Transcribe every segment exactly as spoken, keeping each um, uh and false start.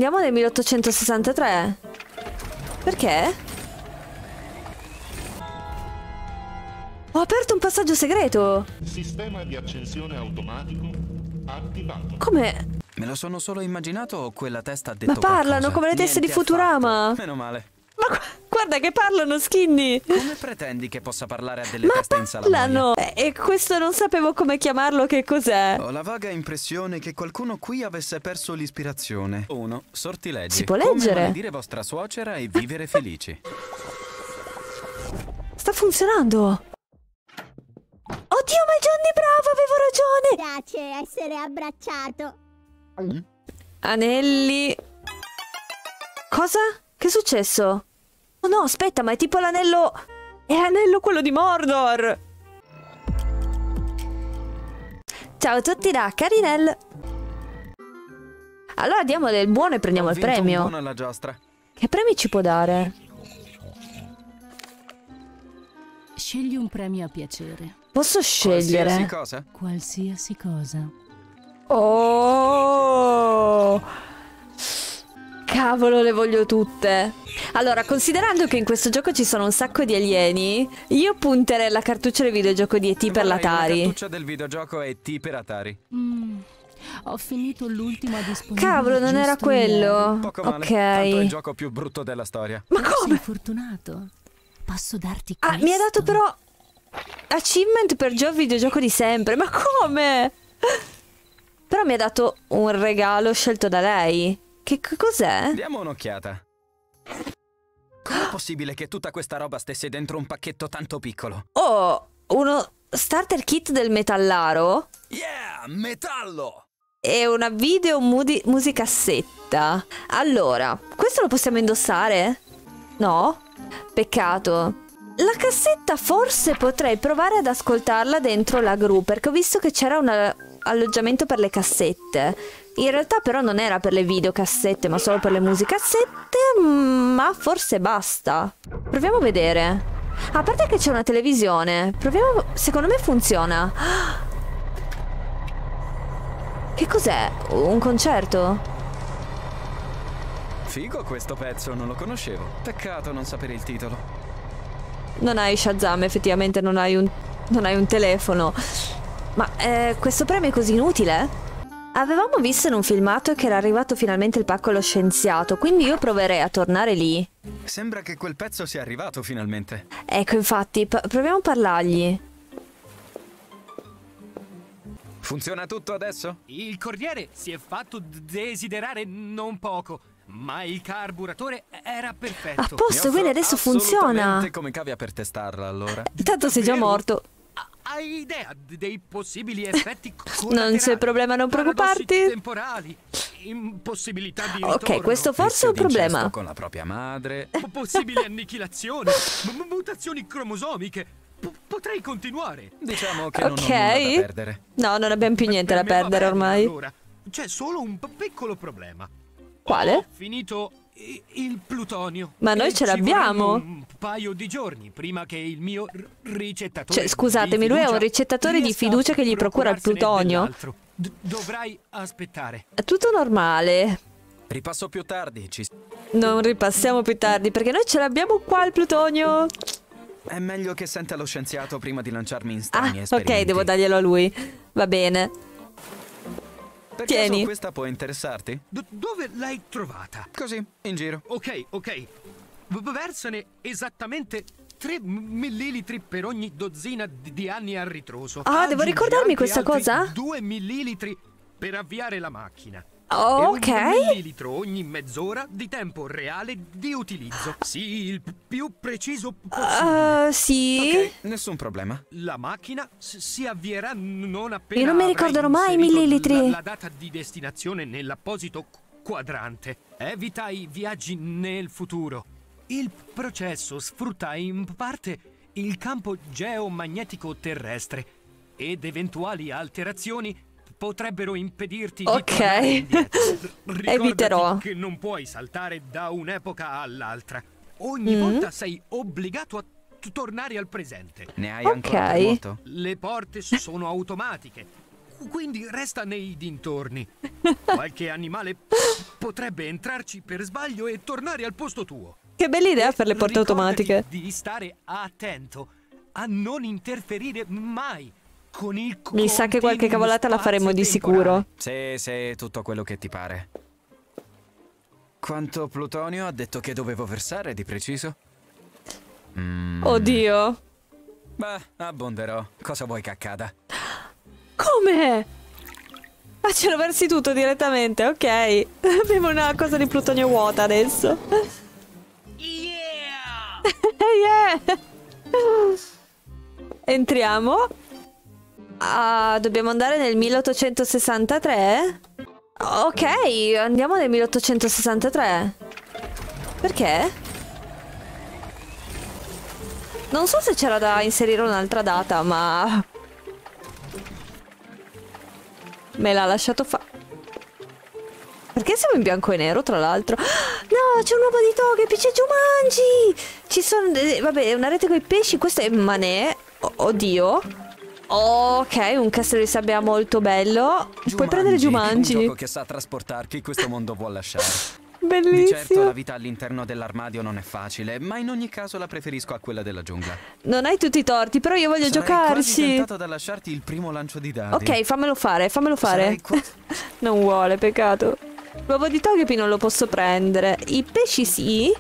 Andiamo nel milleottocentosessantatré. Perché? Ho aperto un passaggio segreto. Sistema di accensione automatico attivato. Come? Me lo sono solo immaginato o quella testa ha detto Ma parlano qualcosa? come le teste Niente di Futurama. affatto. Meno male. Ma guarda che parlano, Skinny. Come pretendi che possa parlare a delle Ma teste in salamoia? parlano. E questo non sapevo come chiamarlo, che cos'è. Ho la vaga impressione che qualcuno qui avesse perso l'ispirazione. Uno, sortileggi. Si può Come leggere? maledire vostra suocera e vivere felici. Sta funzionando. Oddio, ma Johnny, bravo, avevo ragione. Piace essere abbracciato. Anelli. Cosa? Che è successo? Oh no, aspetta, ma è tipo l'anello... È l'anello quello di Mordor. Ciao a tutti da Carinel. Allora diamo del buono e prendiamo Ho il vinto premio. un buono alla giostra. Che premi ci può dare? Scegli un premio a piacere. Posso scegliere? Qualsiasi cosa? Qualsiasi cosa. Oh! Cavolo, le voglio tutte. Allora, considerando che in questo gioco ci sono un sacco di alieni, io punterei alla cartuccia del videogioco di E T per Vorrei l'Atari. La cartuccia del videogioco è E T per Atari. Mm, ho finito l'ultimo a disponibile. Cavolo, non era giusto ieri. quello. Poco male. Ok. Tanto è il gioco più brutto della storia. Ma Sei come? fortunato. Posso darti Ah, questo. mi ha dato però achievement per già il videogioco di sempre. Ma come? Però mi ha dato un regalo scelto da lei. Che c- cos'è? Diamo un'occhiata. Com'è possibile che tutta questa roba stesse dentro un pacchetto tanto piccolo? Oh, uno starter kit del metallaro Yeah, metallo! e una video mudi- musicassetta. Allora, questo lo possiamo indossare? No? Peccato. La cassetta forse potrei provare ad ascoltarla dentro la gru, perché ho visto che c'era un a- alloggiamento per le cassette. In realtà però non era per le videocassette, ma solo per le musicassette, mm, ma forse basta. Proviamo a vedere. A parte che c'è una televisione, proviamo... Secondo me funziona. Che cos'è? Un concerto? Figo questo pezzo, non lo conoscevo. Peccato non sapere il titolo. Non hai Shazam, effettivamente non hai un, non hai un telefono. Ma eh, questo premio è così inutile? Avevamo visto in un filmato che era arrivato finalmente il pacco allo scienziato, quindi io proverei a tornare lì. Sembra che quel pezzo sia arrivato finalmente. Ecco, infatti, p- proviamo a parlargli. Funziona tutto adesso? Il corriere si è fatto desiderare non poco, ma il carburatore era perfetto. A posto, Mi quindi offro adesso funziona. assolutamente come cavia per testarla allora. Tanto sei già Davvero? morto. Ha- Hai idea dei possibili effetti collaterali? Non c'è problema, non Paradossi preoccuparti. temporali, impossibilità di Ok, ritorno, questo forse è un Vizio d'incesto problema. con la propria madre. po- possibili annichilazioni, m- mutazioni cromosomiche. P- potrei continuare. Diciamo che non ho Ok. nulla da perdere. No, non abbiamo più niente da Per me va perdere bene, ormai. Allora, c'è solo un p- piccolo problema. Quale? Ho finito i- il plutonio. Ma noi E ce ci l'abbiamo. vorranno un paio di giorni prima che il mio r- ricettatore. Cioè, scusatemi, di lui è un fiducia ricettatore di riesca a fiducia che gli procura il procurarsene plutonio. dell'altro. D- dovrai aspettare. È tutto normale. Ripasso più tardi, ci... Non ripassiamo più tardi, perché noi ce l'abbiamo qua il plutonio. È meglio che senta lo scienziato prima di lanciarmi in Ah, strani ok, esperimenti. devo darglielo a lui. Va bene. Per Tieni. caso questa può interessarti? D- dove l'hai trovata? Così, in giro. Ok, ok. V- versane esattamente tre millilitri per ogni dozzina di, di anni a ritroso. Ah, devo Aggiungi ricordarmi anche questa altri cosa? due millilitri per avviare la macchina. Oh, E ok. un millilitro ogni mezz'ora di tempo reale di utilizzo. Sì, il p- più preciso possibile. Uh, sì. Ok, nessun problema. La macchina s- si avvierà n- non appena Io non mi avrai ricorderò mai i inserito millilitri. La, la data di destinazione nell'apposito qu- quadrante. Evita i viaggi nel futuro. Il processo sfrutta in parte il campo geomagnetico terrestre ed eventuali alterazioni potrebbero impedirti Ok. di tornare indietro. Ricordati Eviterò. che non puoi saltare da un'epoca all'altra. Ogni Mm. volta sei obbligato a t- tornare al presente. Ne hai Ok. ancora per molto? Le porte s- sono automatiche. quindi resta nei dintorni. Qualche animale potrebbe entrarci per sbaglio e tornare al posto tuo. Che bella idea per le porte Ricordati automatiche. di stare attento a non interferire mai con il Mi sa che qualche cavolata la faremo di sicuro. Sì, sì, tutto quello che ti pare. Quanto plutonio ha detto che dovevo versare di preciso? Mm. Oddio. Beh, abbonderò. Cosa vuoi che accada? Come? Ma ce lo versi tutto direttamente, ok. Abbiamo una cosa di plutonio vuota adesso. Yeah! Yeah! Entriamo. Ah, dobbiamo andare nel milleottocentosessantatré? Ok, andiamo nel milleottocentosessantatré. Perché? Non so se c'era da inserire un'altra data, ma... me l'ha lasciato fare. Perché siamo in bianco e nero, tra l'altro? No, c'è un uovo di Togepi, c'è Jumanji! Ci sono... eh, vabbè, una rete con i pesci, questo è Manè. Oh, oddio. Ok, un castello di sabbia molto bello. Jumanji, Puoi prendere Jumanji. Un gioco che sa trasportarti, questo mondo vuol lasciare. Bellissimo. Di certo la vita all'interno dell'armadio non è facile, ma in ogni caso la preferisco a quella della giungla. Non hai tutti i torti, però io voglio Sarei quasi giocarci. tentato da lasciarti il primo lancio di dadi. Ok, fammelo fare, fammelo fare. Sarei qua- Non vuole, peccato. L'uovo di Togepi non lo posso prendere. I pesci sì.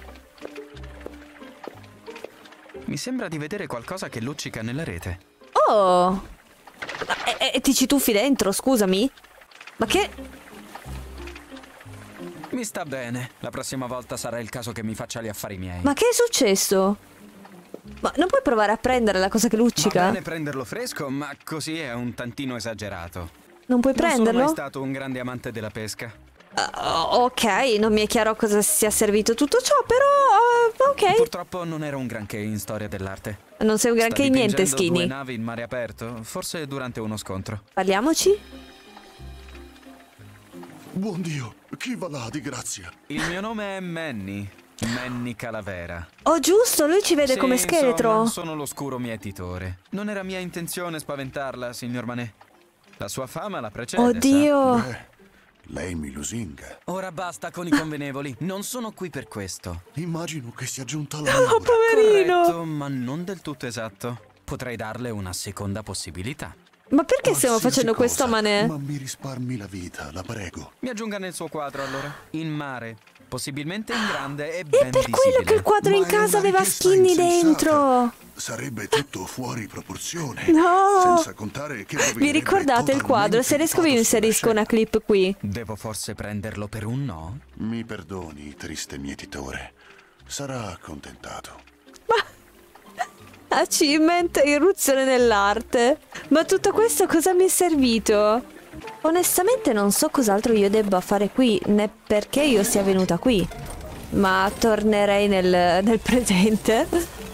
Mi sembra di vedere qualcosa che luccica nella rete. Oh. E, e ti ci tuffi dentro, scusami. Ma che... Mi sta bene. La prossima volta sarà il caso che mi faccia gli affari miei. Ma che è successo? Ma non puoi provare a prendere la cosa che Va luccica? bene prenderlo fresco, ma così è un tantino esagerato. Non puoi Non sono prenderlo? mai stato un grande amante della pesca. Uh, ok, non mi è chiaro a cosa sia servito tutto ciò, però... uh, ok. Purtroppo non ero un granché in storia dell'arte. Non sei un granché in niente, Sta dipingendo Skinny. due navi in mare aperto, forse durante uno scontro. Parliamoci? Buon Dio, chi va là di grazia? Il mio nome è Manny. Manny Calavera. Oh, giusto, lui ci vede Sì, come scheletro. insomma, sono l'oscuro mietitore. Non era mia intenzione spaventarla, signor Manè. La sua fama la precede. Oddio. Beh, lei mi lusinga. sa. Ora basta con i convenevoli. Non sono qui per questo. Immagino che sia giunta la Oh, ora. poverino. Corretto, ma non del tutto esatto. Potrei darle una seconda possibilità. Ma perché stiamo Qualsiasi facendo questo a cosa, Manè? Ma mi risparmi la vita, la prego. Mi aggiunga nel suo quadro allora. In mare. Possibilmente in grande e È ben per quello che il visibile. quadro Ma in è casa una aveva richiesta Skinny insensata. dentro. Sarebbe tutto fuori proporzione. No. Senza contare che Vi rovinerebbe ricordate il quadro? Se totalmente riesco vi il inserisco foto una sulla clip qui. Devo forse prenderlo per un no? scena. Mi perdoni, triste mietitore. Sarà accontentato. Achievement irruzione nell'arte. Ma tutto questo cosa mi è servito? Onestamente non so cos'altro io debba fare qui, né perché io sia venuta qui. Ma tornerei nel, nel presente.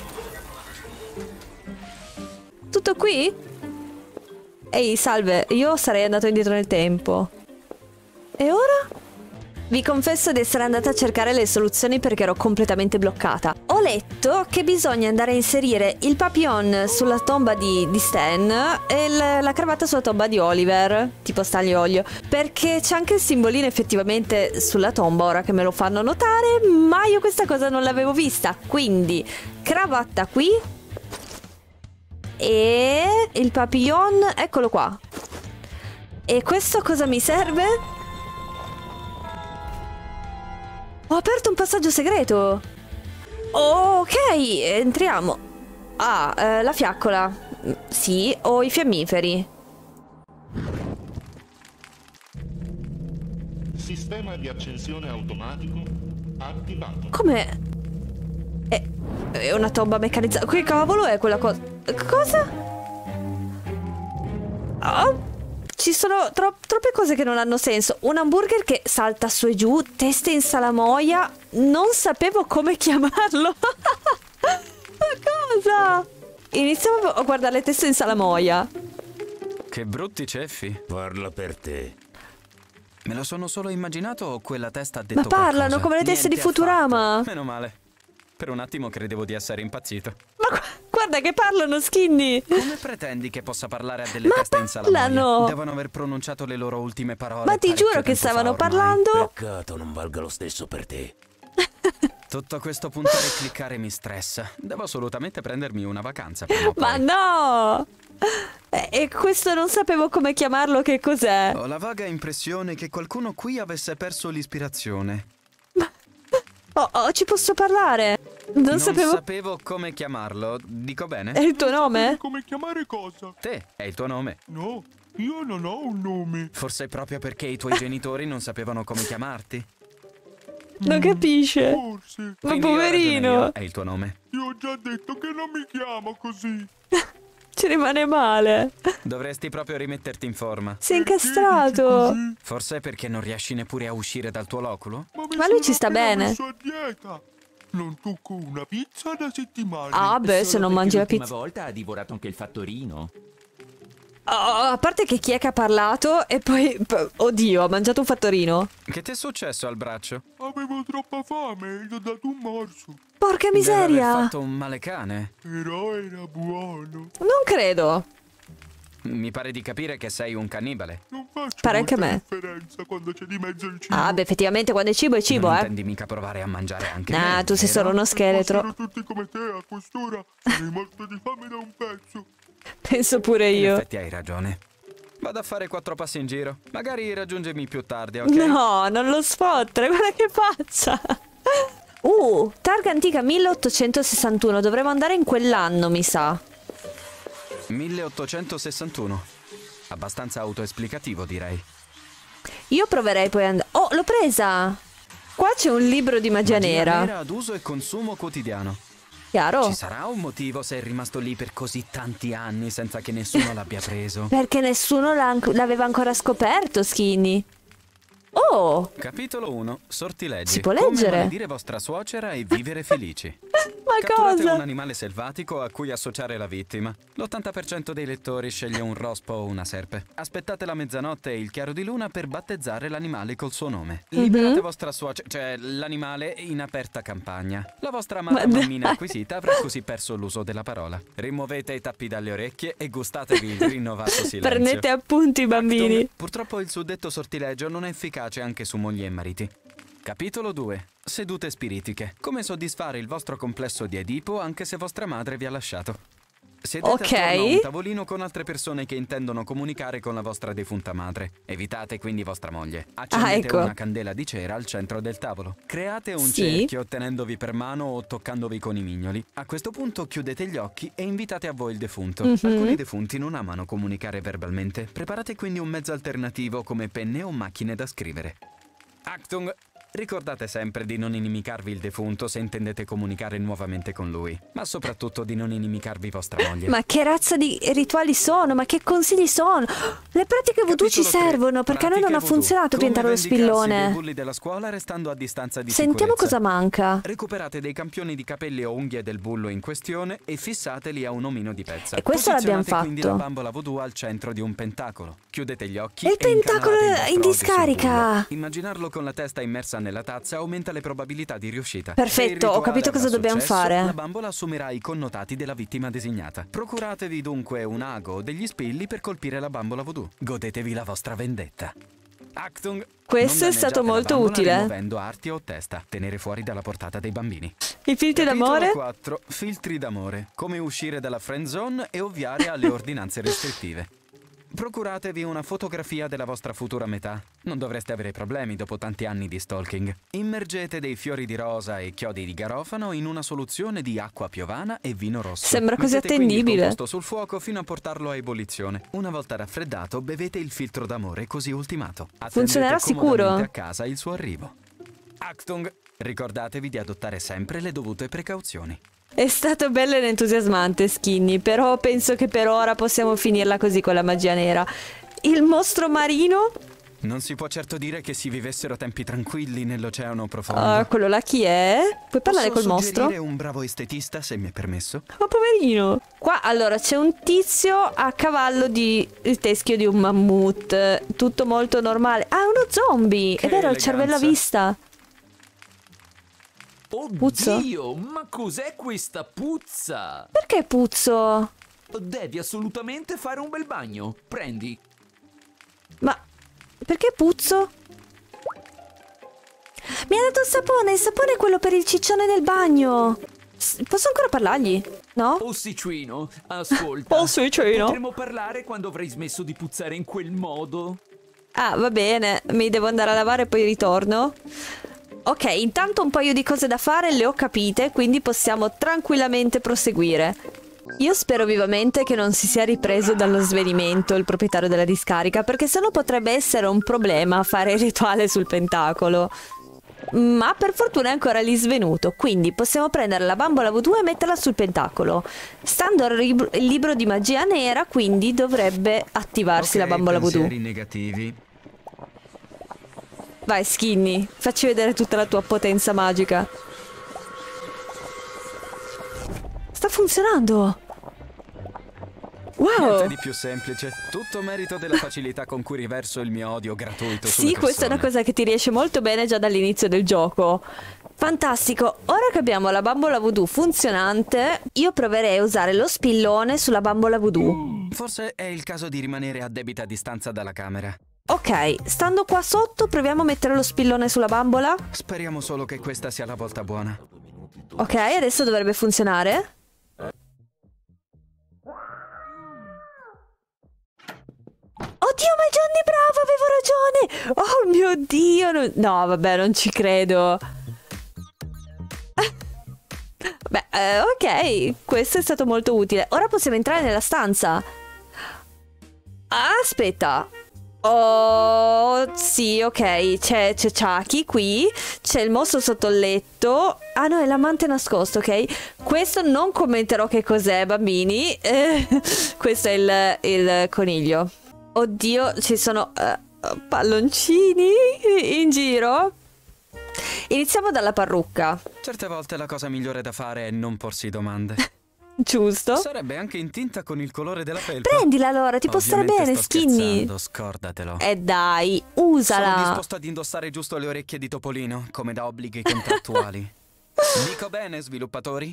Tutto qui? Ehi, salve, io sarei andato indietro nel tempo. E ora? Vi confesso di essere andata a cercare le soluzioni perché ero completamente bloccata. Ho letto che bisogna andare a inserire il papillon sulla tomba di, di Stan e l- la cravatta sulla tomba di Oliver, tipo Staglioglio, perché c'è anche il simbolino effettivamente sulla tomba ora che me lo fanno notare, ma io questa cosa non l'avevo vista. Quindi, cravatta qui e il papillon, eccolo qua. E questo cosa mi serve? Ho aperto un passaggio segreto. Ok, entriamo. Ah, eh, la fiaccola. Sì, o i fiammiferi. Sistema di accensione automatico attivato. Come? È, è una tomba meccanizzata. Che cavolo è quella cosa? Cosa? Oh, ci sono tro troppe cose che non hanno senso. Un hamburger che salta su e giù, teste in salamoia. Non sapevo come chiamarlo. Ma cosa? Iniziamo a guardare le teste in salamoia. Che brutti ceffi. Parla per te. Me lo sono solo immaginato o quella testa ha detto Ma parlano qualcosa? come le teste Niente di Futurama. affatto. Meno male. Per un attimo credevo di essere impazzito. Ma gu guarda che parlano, Skinny! Come pretendi che possa parlare a delle Ma teste in salamoia? parlano! Devono aver pronunciato le loro ultime parole. Ma ti parecchio giuro che tempo stavano fa ormai. parlando. Peccato non valga lo stesso per te. Tutto questo puntare e cliccare mi stressa. Devo assolutamente prendermi una vacanza prima o poi. Ma no! E, e questo non sapevo come chiamarlo, che cos'è? Ho la vaga impressione che qualcuno qui avesse perso l'ispirazione. Oh, oh, ci posso parlare? Non, Non sapevo... sapevo come chiamarlo. Dico bene? È il tuo nome? Come chiamare cosa? Te, è il tuo nome. No, io non ho un nome. Forse proprio perché i tuoi genitori non sapevano come chiamarti. Non capisce. Forse. Ma Quindi ho ragione poverino. io, è il tuo nome. Io ho già detto che non mi chiamo così. Ci rimane male. Dovresti proprio rimetterti in forma. Si è incastrato. Forse perché non riesci neppure a uscire dal tuo loculo? Ma, mi Ma lui sono ci sta appena bene. messo a dieta. Non tocco una pizza da settimane. Ah beh, se non mangi la pizza. L'ultima volta ha divorato anche il fattorino. Oh, a parte che chi è che ha parlato e poi... p- Oddio, ha mangiato un fattorino. Che ti è successo al braccio? Avevo troppa fame e gli ho dato un morso. Porca Deve aver miseria. fatto un male cane. Però era buono. Non credo. Mi pare di capire che sei un cannibale. Non faccio Pare anche molta a me. differenza quando c'è di mezzo il cibo. Ah beh, effettivamente quando è cibo è cibo, non eh. intendi mica provare a mangiare anche Ah, me, tu sei vero? solo uno Se scheletro. fossero tutti come te a quest'ora, sarei morto di fame da un pezzo. Penso pure In io. effetti hai ragione. Vado a fare quattro passi in giro. Magari raggiungimi più tardi, ok? No, non lo sfottere, guarda che faccia. Uh, targa antica milleottocentosessantuno. Dovremmo andare in quell'anno, mi sa. milleottocentosessantuno. Abbastanza autoesplicativo, direi. Io proverei poi ad andare... Oh, l'ho presa! Qua c'è un libro di magia, Magia nera. nera ad uso e consumo quotidiano. Chiaro? Ci sarà un motivo se è rimasto lì per così tanti anni senza che nessuno l'abbia preso. Perché nessuno l'ha anc- l'aveva ancora scoperto, Skinny. Oh! Capitolo uno. Sortileggi. Si può Come leggere? maledire vostra suocera e vivere felici. Ma Catturate cosa? un animale selvatico a cui associare la vittima. L'ottanta per cento dei lettori sceglie un rospo o una serpe. Aspettate la mezzanotte e il chiaro di luna per battezzare l'animale col suo nome. Liberate Mhm. vostra suocera, cioè l'animale in aperta campagna. La vostra amata Ma dai. mammina acquisita avrà così perso l'uso della parola. Rimuovete i tappi dalle orecchie e gustatevi il rinnovato silenzio. Prendete appunti, bambini. Acton, purtroppo il suddetto sortileggio non è efficace anche su mogli e mariti. Capitolo due. Sedute spiritiche. Come soddisfare il vostro complesso di Edipo anche se vostra madre vi ha lasciato. Sedete Ok. attorno a un tavolino con altre persone che intendono comunicare con la vostra defunta madre. Evitate quindi vostra moglie. Accendete ecco. una candela di cera al centro del tavolo. Create un Sì. cerchio tenendovi per mano o toccandovi con i mignoli. A questo punto chiudete gli occhi e invitate a voi il defunto. Mhm. Alcuni defunti non amano comunicare verbalmente. Preparate quindi un mezzo alternativo come penne o macchine da scrivere. Achtung! Ricordate sempre di non inimicarvi il defunto se intendete comunicare nuovamente con lui, ma soprattutto di non inimicarvi vostra moglie. Ma che razza di rituali sono? Ma che consigli sono? Le pratiche voodoo ci Capitolo tre. servono, perché a noi non ha Pratiche funzionato voodoo. piantare lo Come vendicarsi dei spillone. bulli della scuola restando a distanza di Sentiamo sicurezza. cosa manca. Recuperate dei campioni di capelli o unghie del bullo in questione e fissateli a un omino di pezza. E questo l'abbiamo Posizionate quindi fatto. la bambola voodoo al centro di un pentacolo. Chiudete gli occhi E il e pentacolo incanalate il in vostro odio sul discarica. bullo. Immaginarlo con la testa immersa nella tazza aumenta le probabilità di riuscita. Perfetto, Se il rituale ho capito cosa avrà dobbiamo successo, fare. La bambola assumerà i connotati della vittima designata. Procuratevi dunque un ago o degli spilli per colpire la bambola voodoo. Godetevi la vostra vendetta. Achtung! Questo Non è stato danneggiate la molto bambola utile. rimuovendo arti o testa. Tenere fuori dalla portata dei bambini. I filtri d'amore? Capitolo quattro. Filtri d'amore. Come uscire dalla friend zone e ovviare alle ordinanze restrittive. Procuratevi una fotografia della vostra futura metà. Non dovreste avere problemi dopo tanti anni di stalking. Immergete dei fiori di rosa e chiodi di garofano in una soluzione di acqua piovana e vino rosso. Sembra così Mettete quindi il attendibile. composto sul fuoco fino a portarlo a ebollizione. Una volta raffreddato, bevete il filtro d'amore così ultimato. Attendete Funzionerà sicuro? comodamente a casa il suo arrivo. Achtung! Ricordatevi di adottare sempre le dovute precauzioni. È stato bello ed entusiasmante, Skinny, però penso che per ora possiamo finirla così con la magia nera. Il mostro marino? Non si può certo dire che si vivessero tempi tranquilli nell'oceano profondo. Ah, quello là chi è? Puoi parlare Posso col mostro? suggerire un bravo estetista, se mi è permesso? Ma poverino. Qua allora c'è un tizio a cavallo di il teschio di un mammut. Tutto molto normale. Ah, uno zombie. Che È vero, il cervello a eleganza. vista. Puzzo? Oddio, ma cos'è questa puzza? Perché puzzo? Devi assolutamente fare un bel bagno. Prendi. Ma perché puzzo? Mi ha dato il sapone, il sapone è quello per il ciccione del bagno. S- Posso ancora parlargli? No? Ossicino, ascolta. Ossicino. Potremmo parlare quando avrai smesso di puzzare in quel modo? Ah, va bene, mi devo andare a lavare e poi ritorno. Ok, intanto un paio di cose da fare le ho capite, quindi possiamo tranquillamente proseguire. Io spero vivamente che non si sia ripreso dallo svenimento il proprietario della discarica, perché sennò potrebbe essere un problema fare il rituale sul pentacolo. Ma per fortuna è ancora lì svenuto, quindi possiamo prendere la bambola voodoo e metterla sul pentacolo. Stando al rib- il libro di magia nera, quindi dovrebbe attivarsi Ok, la bambola voodoo. pensieri negativi. Vai Skinny, facci vedere tutta la tua potenza magica. Sta funzionando! Wow! Niente di più semplice. Tutto merito della facilità con cui riverso il mio odio gratuito sulle Sì, questa è una persone. cosa che ti riesce molto bene già dall'inizio del gioco. Fantastico! Ora che abbiamo la bambola voodoo funzionante, io proverei a usare lo spillone sulla bambola voodoo. Forse è il caso di rimanere a debita distanza dalla camera. Ok, stando qua sotto proviamo a mettere lo spillone sulla bambola. Speriamo solo che questa sia la volta buona. Ok, adesso dovrebbe funzionare. Oddio, ma Johnny bravo, avevo ragione! Oh mio Dio! non- No, vabbè, non ci credo. Beh, eh, ok, questo è stato molto utile. Ora possiamo entrare nella stanza. Aspetta. Oh, sì, ok. C'è c'è Chucky qui. C'è il mostro sotto il letto. Ah no, è l'amante nascosto, ok? Questo non commenterò che cos'è, bambini. Eh, questo è il, il coniglio. Oddio, ci sono uh, palloncini in giro. Iniziamo dalla parrucca. Certe volte la cosa migliore da fare è non porsi domande. Giusto? Sarebbe anche in tinta con il colore della felpa. Prendila allora, ti può stare Ovviamente bene, sto Skinny. scherzando, scordatelo. Eh dai, Sono usala. disposto ad indossare giusto le orecchie di Topolino, come da obblighi contrattuali. Dico bene, sviluppatori?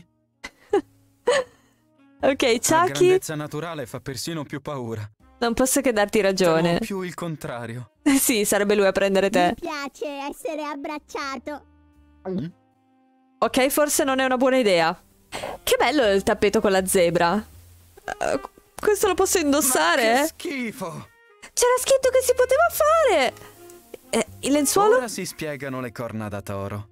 Ok, La Chucky, grandezza naturale fa persino più paura. non posso che darti ragione. Temo più il contrario. Sì, sarebbe lui a prendere Mi te. piace essere abbracciato. Ok, forse non è una buona idea. Che bello il tappeto con la zebra. Eh, questo lo posso Che indossare? schifo! C'era scritto che si poteva fare. Eh, il lenzuolo? Ora si spiegano le corna da toro.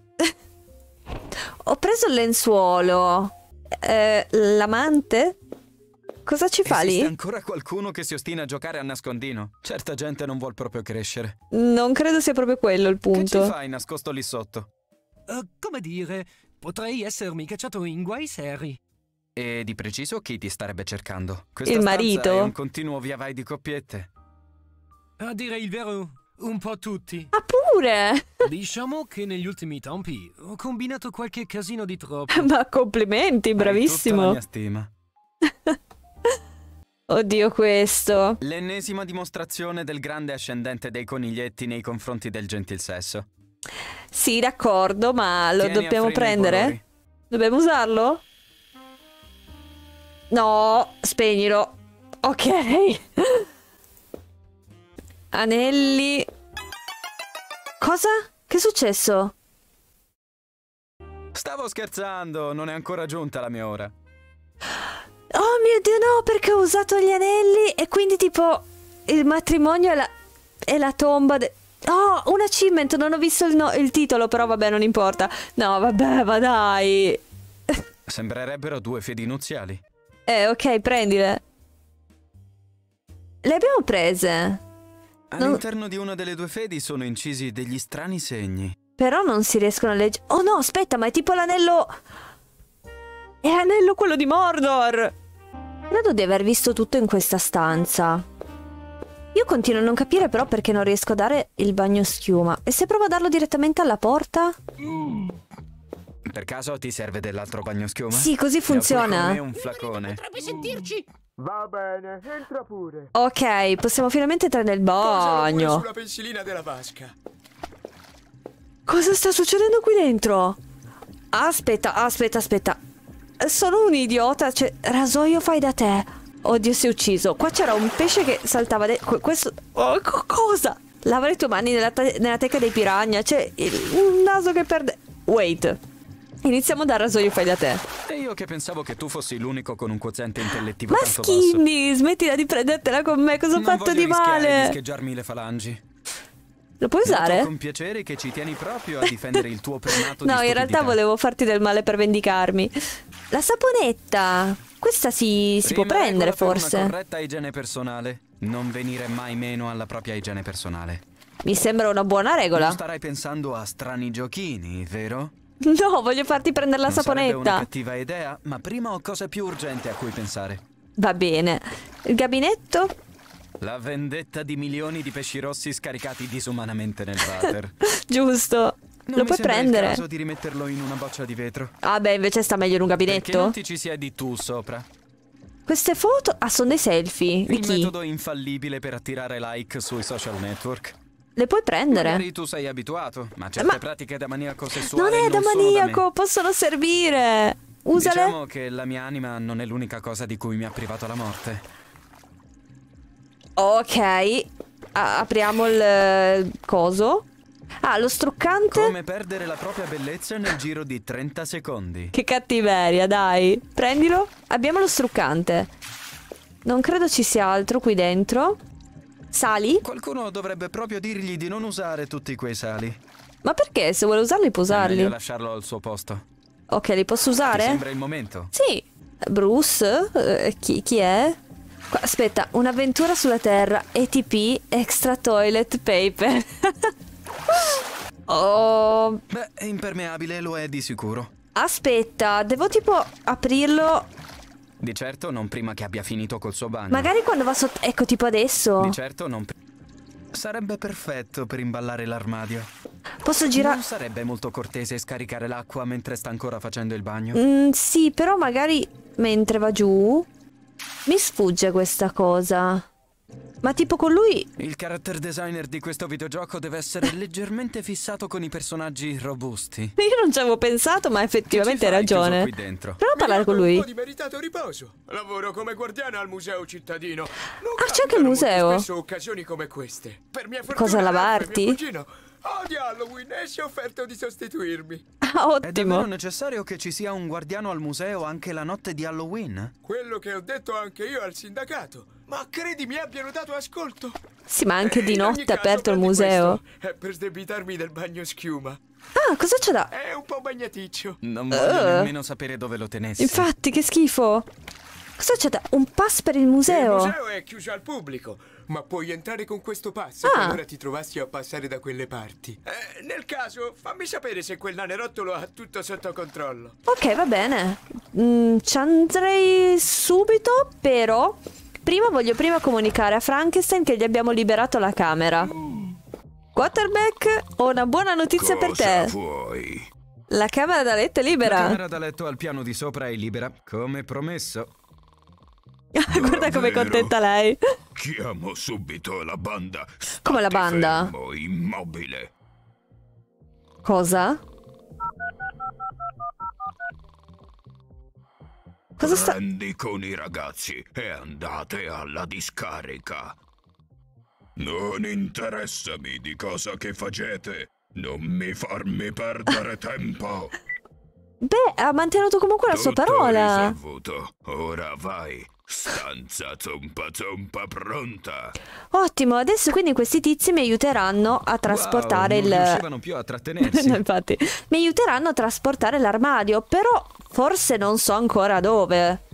Ho preso il lenzuolo. Eh, l'amante? Cosa ci fa Esiste lì? ancora qualcuno che si ostina a giocare a nascondino? Certa gente non vuol proprio crescere. Non credo sia proprio quello il Che ci punto. fai nascosto lì sotto? Eh, come dire, potrei essermi cacciato in guai seri. E di preciso chi ti starebbe cercando? Questa Il stanza marito? è un continuo via vai di coppiette. A dire il vero, un po' tutti. Ah, pure! Diciamo che negli ultimi tempi ho combinato qualche casino di troppo. Ma complimenti, Hai tutta la bravissimo. mia stima. Oddio, questo. L'ennesima dimostrazione del grande ascendente dei coniglietti nei confronti del gentil sesso. Sì, d'accordo, ma lo Tieni a dobbiamo freno i prendere? colori. Dobbiamo usarlo? No, spegnilo. Ok. Anelli. Cosa? Che è successo? Stavo scherzando, non è ancora giunta la mia ora. Oh mio Dio, no, perché ho usato gli anelli e quindi tipo il matrimonio è la, è la tomba de... Oh, un achievement, non ho visto il, no- il titolo, però vabbè, non importa. No, vabbè, ma dai. Sembrerebbero due fedi nuziali. Eh, ok, prendile. Le abbiamo prese. All'interno di una delle due fedi sono incisi degli strani segni. Però non si riescono a leggere. Oh no, aspetta, ma è tipo l'anello... È l'anello quello di Mordor. Credo di aver visto tutto in questa stanza. Io continuo a non capire però perché non riesco a dare il bagno schiuma. E se provo a darlo direttamente alla porta? Per caso ti serve dell'altro bagno schiuma? Sì, così Ne ho qui funziona. con me un flacone. Potrebbe sentirci. Va bene, entra pure. Ok, possiamo finalmente entrare nel bagno. Sulla pensilina della vasca. Cosa sta succedendo qui dentro? Aspetta, aspetta, aspetta. Sono un idiota, cioè, rasoio fai da te. Oddio, si è ucciso. Qua c'era un pesce che saltava de... Questo... Oh, co cosa? Lava le tue mani nella, nella teca dei piranha. C'è un naso che perde... Wait. Iniziamo dal rasoio fai da te. E io che pensavo che tu fossi l'unico con un quoziente intellettivo Ma tanto Skinny, smettila di prendertela con me. Cosa ho non fatto di voglio rischiare male? di scheggiarmi le falangi. Lo puoi usare? Noto con piacere che ci tieni proprio a difendere il tuo primato di No, in stupidità. realtà volevo farti del male per vendicarmi. La saponetta. Questa si, si può Prima prendere, regola per forse. una corretta igiene personale. Non venire mai meno alla propria igiene personale. Mi sembra una buona regola. Non starai pensando a strani giochini, vero? No, voglio farti prendere la non sarebbe una saponetta. cattiva idea, ma prima ho cose più urgenti a cui pensare. Va bene. Il gabinetto? La vendetta di milioni di pesci rossi scaricati disumanamente nel water. Giusto. Non Lo mi puoi sembra prendere? il caso di rimetterlo in una boccia di vetro. Ah beh, invece sta meglio in un Perché gabinetto. non ti ci siedi tu sopra? Queste foto... Ah, sono dei selfie. Di Il chi? metodo infallibile per attirare like sui social network. Le puoi prendere? Magari tu sei abituato, ma certe Ma- pratiche da maniaco sessuale Non è da sono maniaco, me. possono servire. Usale. Diciamo che la mia anima non è l'unica cosa di cui mi ha privato la morte. Ok. A- apriamo il eh, coso. Ah, lo struccante. Come perdere la propria bellezza nel giro di trenta secondi. Che cattiveria, dai. Prendilo. Abbiamo lo struccante. Non credo ci sia altro qui dentro. Sali? Qualcuno dovrebbe proprio dirgli di non usare tutti quei sali. Ma perché? Se vuole usarli può È meglio usarli. lasciarlo al suo posto. Ok, li posso Ti usare? sembra il momento? Sì. Bruce? Eh, chi, chi è? Qua- aspetta, un'avventura sulla Terra. E T P Extra Toilet Paper. Oh. Beh, è impermeabile, lo è di sicuro. Aspetta, devo tipo aprirlo. Di certo non prima che abbia finito col suo bagno. Magari quando va sotto. Ecco, tipo adesso. Di certo non pri- Sarebbe perfetto per imballare l'armadio. Posso girare. Non sarebbe molto cortese scaricare l'acqua mentre sta ancora facendo il bagno. Mm, sì, però magari mentre va giù. Mi sfugge questa cosa. Ma tipo con lui. Il character designer di questo videogioco deve essere leggermente fissato con i personaggi robusti. Io non ci avevo pensato, ma effettivamente hai Che ci fai chiuso ragione. qui dentro? Prova a parlare con lui. Un po' di meritato riposo. Lavoro come guardiano al museo cittadino. Non Ah, c'è anche il capitano molto museo. spesso occasioni come queste. Per mia fortuna, Cosa, Ralph, lavarti? mio cugino, odia Halloween e si è offerto di sostituirmi. Ah, È davvero ottimo. necessario che ci sia un guardiano al museo anche la notte di Halloween? Quello che ho detto anche io al sindacato. Ma credi mi abbiano dato ascolto? Sì, ma anche di In ogni notte è caso, aperto il prendi museo. questo. È per sdebitarmi del bagno schiuma. Ah, cosa c'è da. È un po' bagnaticcio. Non voglio Uh. nemmeno sapere dove lo tenessi. Infatti, che schifo. Cosa c'è da. Un pass per il Il museo? museo è chiuso al pubblico, ma puoi entrare con questo pass Ah. qualora ti trovassi a passare da quelle parti. Eh, nel caso, fammi sapere se quel nanerottolo ha tutto sotto controllo. Ok, va bene. Mm, ci andrei subito, però. Prima voglio prima comunicare a Frankenstein che gli abbiamo liberato la camera. Quarterback, ho una buona notizia per te. vuoi? La camera da letto è La libera. camera da letto al piano di sopra è libera, come promesso. Guarda com'è Davvero? contenta lei. Chiamo subito la banda. Come la Stati banda? fermo, immobile. Cosa? Cosa sta... Prendi con i ragazzi e andate alla discarica. Non interessami di cosa che facete. Non mi farmi perdere tempo. Beh, ha mantenuto comunque la sua Tutto parola. risolvuto. Ora vai. Stanza zompa zompa pronta. Ottimo, adesso quindi questi tizi mi aiuteranno a trasportare Wow, non il... riuscivano più a trattenersi. No, infatti, mi aiuteranno a trasportare l'armadio, però forse non so ancora dove.